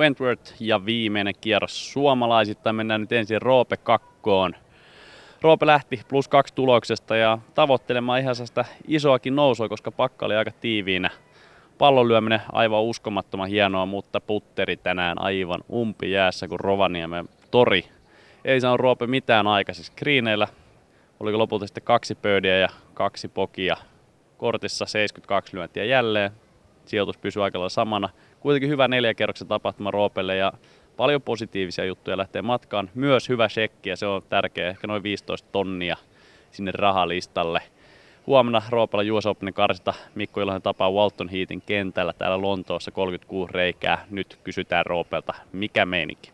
Wentworth ja viimeinen kierros suomalaisittain. Mennään nyt ensin Roope 2. Roope lähti +2 tuloksesta ja tavoittelemaan ihan sitä isoakin nousua, koska pakka oli aika tiiviinä. Pallon lyöminen aivan uskomattoman hienoa, mutta putteri tänään aivan umpijäässä kuin Rovaniemen tori. Ei saanut Roope mitään aikaiseksi greeneillä. Oliko lopulta sitten 2 birdiä ja 2 pokia. Kortissa 72 lyöntiä jälleen. Sijoitus pysyy aika lailla samana. Kuitenkin hyvä 4 kierroksen tapahtuma Roopelle ja paljon positiivisia juttuja lähtee matkaan. Myös hyvä shekki ja se on tärkeä. Ehkä noin 15 tonnia sinne rahalistalle. Huomenna Roopella US Openin karsinta. Mikko Ilonen tapaa Walton Heathin kentällä täällä Lontoossa 36 reikää. Nyt kysytään Roopelta, mikä meininki?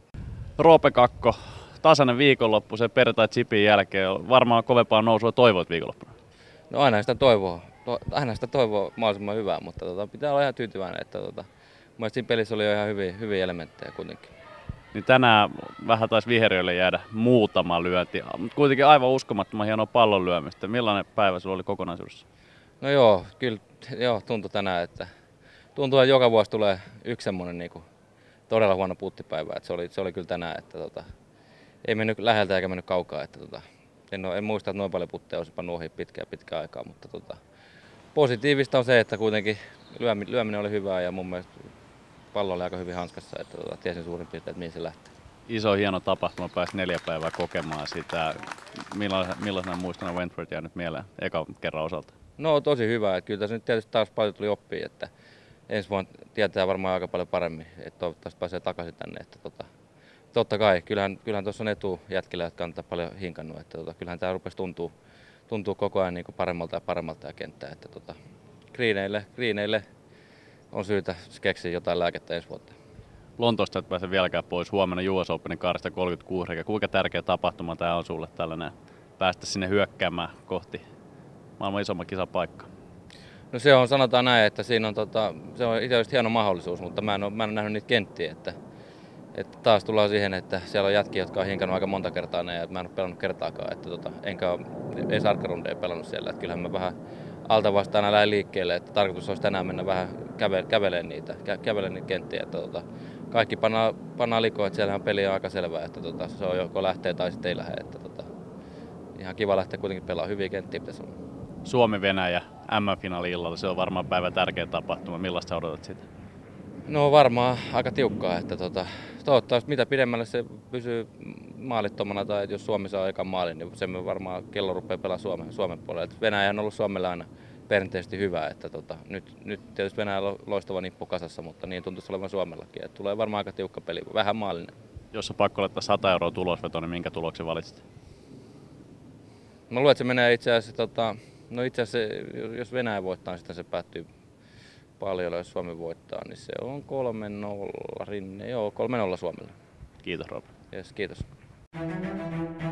Roope 2. Tasainen viikonloppu, se perjantai chipin jälkeen. Varmaan kovempaa nousua toivoit viikonloppuna. No aina sitä toivoo. Aina sitä toivoo mahdollisimman hyvää, mutta pitää olla ihan tyytyväinen. Että mielestäni siinä pelissä oli jo ihan hyviä elementtejä kuitenkin. Niin tänään vähän taisi viheriöille jäädä muutama lyönti, mutta kuitenkin aivan uskomattoman hienoa pallon lyömistä. Millainen päivä sulla oli kokonaisuudessa? No joo, kyllä tuntui tänään, että tuntuu, että joka vuosi tulee yksi semmoinen niin todella huono puttipäivä. Että se oli kyllä tänään, että ei mennyt läheltä eikä mennyt kaukaa. Että en muista, että noin paljon putteja olisi pannut ohi pitkään aikaa, mutta positiivista on se, että kuitenkin lyöminen oli hyvää ja mun mielestä pallo oli aika hyvin hanskassa, että tiesin suurin piirtein, että mihin se lähtee. Iso hieno tapahtuma, pääsi 4 päivää kokemaan sitä. Millaisena muistona Wentworth jää nyt mieleen ekan kerran osalta? No tosi hyvä, että kyllä tässä nyt tietysti taas paljon tuli oppia, että ensi vuonna tietää varmaan aika paljon paremmin, että toivottavasti pääsee takaisin tänne. Että totta kai, kyllähän tuossa on etujätkillä, jotka on paljon hinkannut, että kyllähän tämä rupesi tuntuu koko ajan niin kuin paremmalta ja kenttää, että greeneille on syytä keksiä jotain lääkettä ensi vuotta. Lontoosta et pääse vieläkään pois. Huomenna US Openin karsta 36 reikä. Kuinka tärkeä tapahtuma tämä on sulle tällainen päästä sinne hyökkäämään kohti maailman isomman kisapaikkaa? No se on, sanotaan näin, että siinä on, se on itse hieno mahdollisuus, mutta mä en ole nähnyt niitä kenttiä. Että taas tullaan siihen, että siellä on jätkiä, jotka on hinkannut aika monta kertaa ne, ja mä en ole pelannut kertaakaan. Että enkä ole edes arkarundeja pelannut siellä. Että kyllähän mä vähän alta vastaan lähden liikkeelle, että tarkoitus olisi tänään mennä vähän kävelemään niitä kenttiä. Että kaikki pannaan likoon, että siellähän peli on aika selvää, että se on joko lähtee tai sitten ei lähde. Että ihan kiva lähteä kuitenkin pelaamaan, hyviä kenttiä pitäisi olla. Suomi-Venäjä MM-finaali illalla, se on varmaan päivän tärkeä tapahtuma. Millaista sä odotat sitä? No varmaan aika tiukkaa, että toivottavasti mitä pidemmälle se pysyy maalittomana tai jos Suomi saa ekan maalin, niin sen varmaan kello rupeaa pelaamaan Suomen puolella. Et Venäjä on ollut Suomelle aina perinteisesti hyvä, että nyt tietysti Venäjällä on loistava nippu kasassa, mutta niin tuntuisi olevan Suomellakin. Et tulee varmaan aika tiukka peli, vähän maallinen. Jos on pakko laittaa 100 € tulosveto, niin minkä tuloksen valitsit? Mä luulen, että se menee itse asiassa, jos Venäjä voittaa, niin sitten se päättyy paljon, jos Suomi voittaa, niin se on 3-0 Rinne. Joo, 3-0 Suomelle. Kiitos, Rob. Yes, kiitos.